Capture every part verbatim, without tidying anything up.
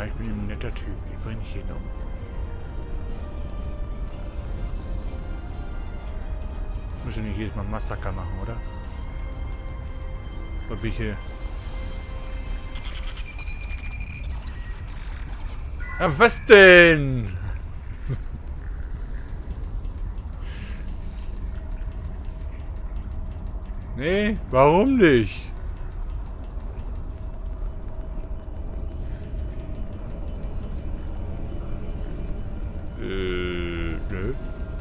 Ja, ich bin ein netter Typ. Ich bringe nicht jeden um. Müssen nicht jedes Mal Massaker machen, oder? Ob ich hier... Ja, was denn? Nee, warum nicht? Äh, nö.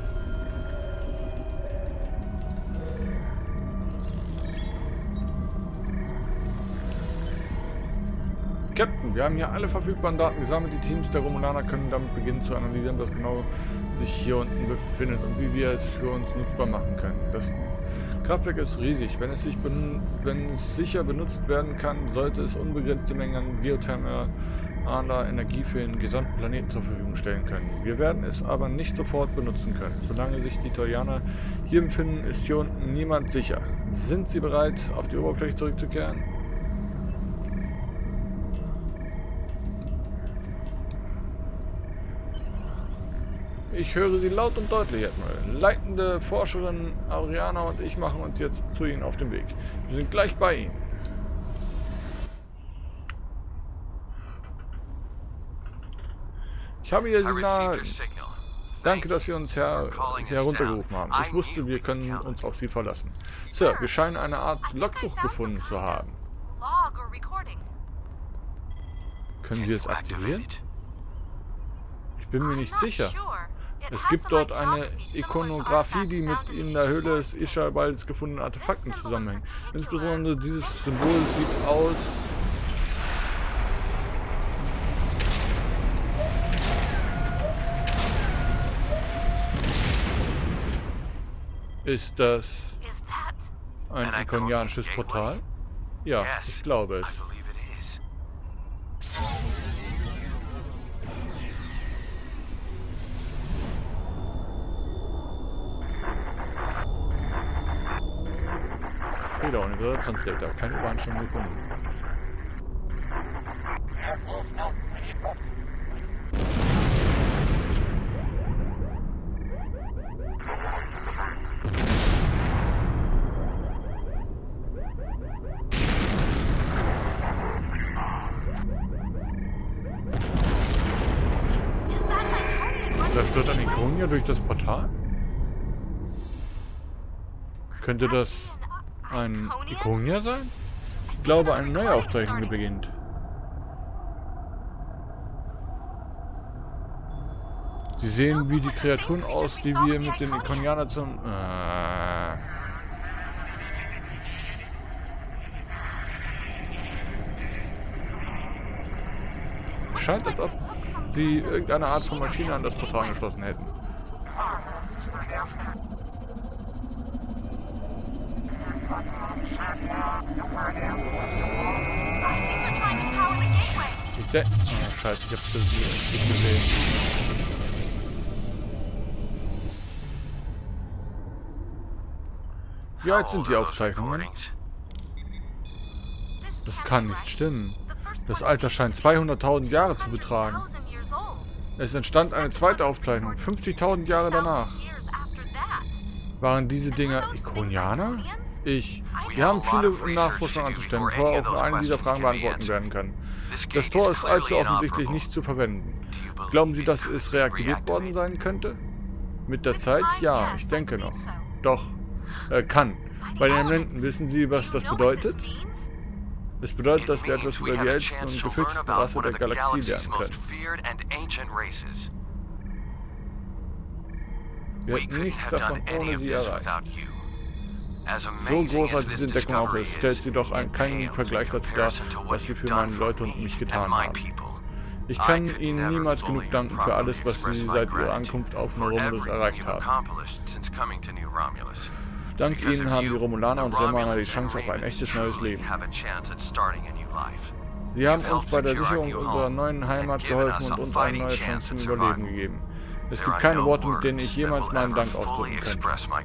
Captain, wir haben hier alle verfügbaren Daten gesammelt. Die Teams der Romulaner können damit beginnen zu analysieren, was genau sich hier unten befindet und wie wir es für uns nutzbar machen können. Das Kraftwerk ist riesig. Wenn es, sich ben wenn es sicher benutzt werden kann, sollte es unbegrenzte Mengen an geothermaler Energie für den gesamten Planeten zur Verfügung stellen können. Wir werden es aber nicht sofort benutzen können. Solange sich die Tolianer hier befinden, ist hier unten niemand sicher. Sind Sie bereit, auf die Oberfläche zurückzukehren? Ich höre Sie laut und deutlich, Admiral. Leitende Forscherin Ariana und ich machen uns jetzt zu Ihnen auf den Weg. Wir sind gleich bei Ihnen. Ich habe Ihr Signal. Danke, dass Sie uns her heruntergerufen haben. Ich wusste, wir können uns auf Sie verlassen. Sir, wir scheinen eine Art Logbuch gefunden zu haben. Können Sie es aktivieren? Ich bin mir nicht sicher. Es gibt dort eine Ikonografie, die mit in der Höhle des Isha-Walds gefundenen Artefakten zusammenhängt. Insbesondere dieses Symbol sieht aus... Ist das ein ikonianisches Portal? Ja, ich glaube es. Fehler ohne Gehör, Translator. Keine Übereinstimmung gefunden. Läuft dort ein Ikonia durch das Portal? Könnte das ein Ikonia sein? Ich glaube, eine neue Aufzeichnung beginnt. Sie sehen wie die Kreaturen aus, die wir mit den Ikonianern zum... Äh Scheint, als ob sie irgendeine Art von Maschine an das Portal angeschlossen hätten. Ich denke... Oh, scheiße, ich hab's nicht gesehen. Wie alt sind die Aufzeichnungen? Das kann nicht stimmen. Das Alter scheint zweihunderttausend Jahre zu betragen. Es entstand eine zweite Aufzeichnung, fünfzigtausend Jahre danach. Waren diese Dinger Ikonianer? Ich. Wir haben viele Nachforschungen anzustellen, bevor auch nur eine dieser Fragen beantworten werden kann. Das Tor ist allzu offensichtlich nicht zu verwenden. Glauben Sie, dass es reaktiviert worden sein könnte? Mit der Zeit? Ja, ich denke noch. Doch. Äh, kann. Bei den Elementen, wissen Sie, was das bedeutet? Es bedeutet, dass wir etwas über die ältesten und gefürchteten Rasse der Galaxie lernen können. Wir hätten nichts davon ohne sie erreicht. So groß als diese Entdeckung auch ist, stellt sie doch einen, keinen Vergleich dazu dar, was sie für meine Leute und mich getan haben. Ich kann Ihnen niemals genug danken für alles, was Sie seit Ihrer Ankunft auf Romulus erreicht haben. Dank Ihnen haben die Romulaner und Remaner die Chance auf ein echtes neues Leben. Sie haben uns bei der Sicherung unserer neuen Heimat geholfen und uns eine neue Chance zum Überleben gegeben. Es gibt keine Worte, mit denen ich jemals meinen Dank ausdrücken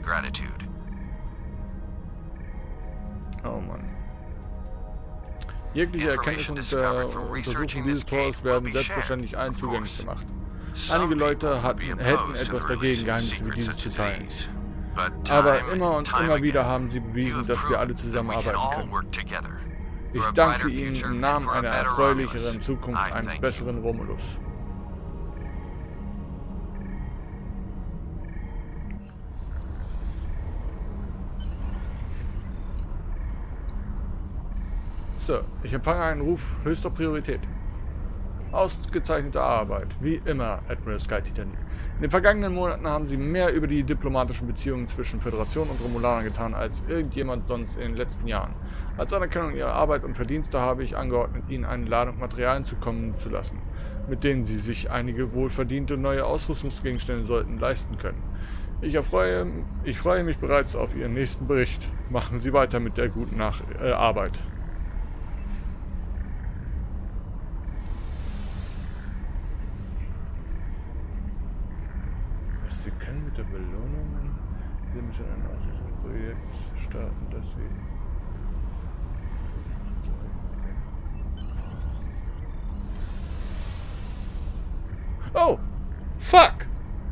könnte. Oh Mann. Jegliche Erkenntnisse und äh, Untersuchungen dieses Tores werden selbstverständlich allen zugänglich gemacht. Einige Leute hatten, hätten etwas dagegen, Geheimnisse wie dieses zu teilen. Aber immer und immer wieder haben sie bewiesen, dass wir alle zusammenarbeiten können. Ich danke Ihnen im Namen einer erfreulicheren Zukunft eines besseren Romulus. So, ich empfange einen Ruf höchster Priorität. Ausgezeichnete Arbeit, wie immer, Admiral Sky Titanic. In den vergangenen Monaten haben Sie mehr über die diplomatischen Beziehungen zwischen Föderation und Romulanern getan, als irgendjemand sonst in den letzten Jahren. Als Anerkennung Ihrer Arbeit und Verdienste habe ich angeordnet, Ihnen eine Ladung Materialien zukommen zu lassen, mit denen Sie sich einige wohlverdiente neue Ausrüstungsgegenstände sollten leisten können. Ich, erfreue, ich freue mich bereits auf Ihren nächsten Bericht. Machen Sie weiter mit der guten Nach äh, Arbeit. Sie können mit der Belohnungen, Sie müssen ein Ausrüstungsprojekt starten, das Sie... Oh! Fuck!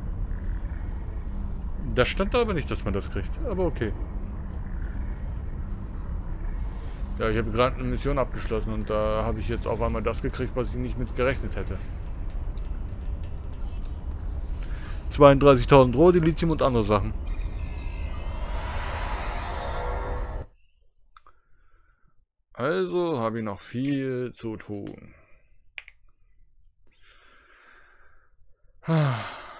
Da stand aber nicht, dass man das kriegt, aber okay. Ja, ich habe gerade eine Mission abgeschlossen und da habe ich jetzt auf einmal das gekriegt, was ich nicht mit gerechnet hätte. zweiunddreißigtausend Roh, Dilithium und andere Sachen. Also habe ich noch viel zu tun. Ja,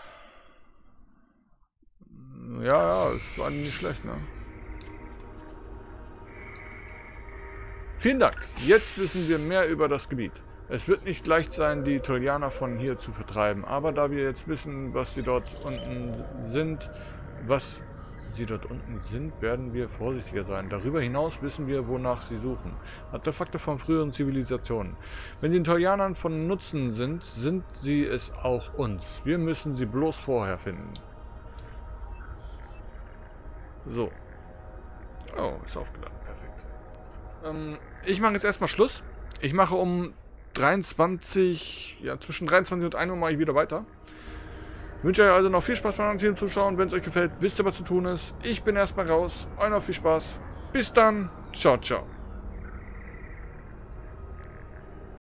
ja, es war nicht schlecht, ne? Vielen Dank. Jetzt wissen wir mehr über das Gebiet. Es wird nicht leicht sein, die Tolianer von hier zu vertreiben, aber da wir jetzt wissen, was sie dort unten sind, was sie dort unten sind, werden wir vorsichtiger sein. Darüber hinaus wissen wir, wonach sie suchen. Artefakte von früheren Zivilisationen. Wenn sie den Tolianern von Nutzen sind, sind sie es auch uns. Wir müssen sie bloß vorher finden. So. Oh, ist aufgeladen. Perfekt. Ähm, ich mache jetzt erstmal Schluss. Ich mache um dreiundzwanzig, ja, zwischen dreiundzwanzig und ein Uhr mache ich wieder weiter. Ich wünsche euch also noch viel Spaß beim Anziehen Zuschauen. Wenn es euch gefällt, wisst ihr, was zu tun ist. Ich bin erstmal raus. Euch noch viel Spaß. Bis dann. Ciao, ciao.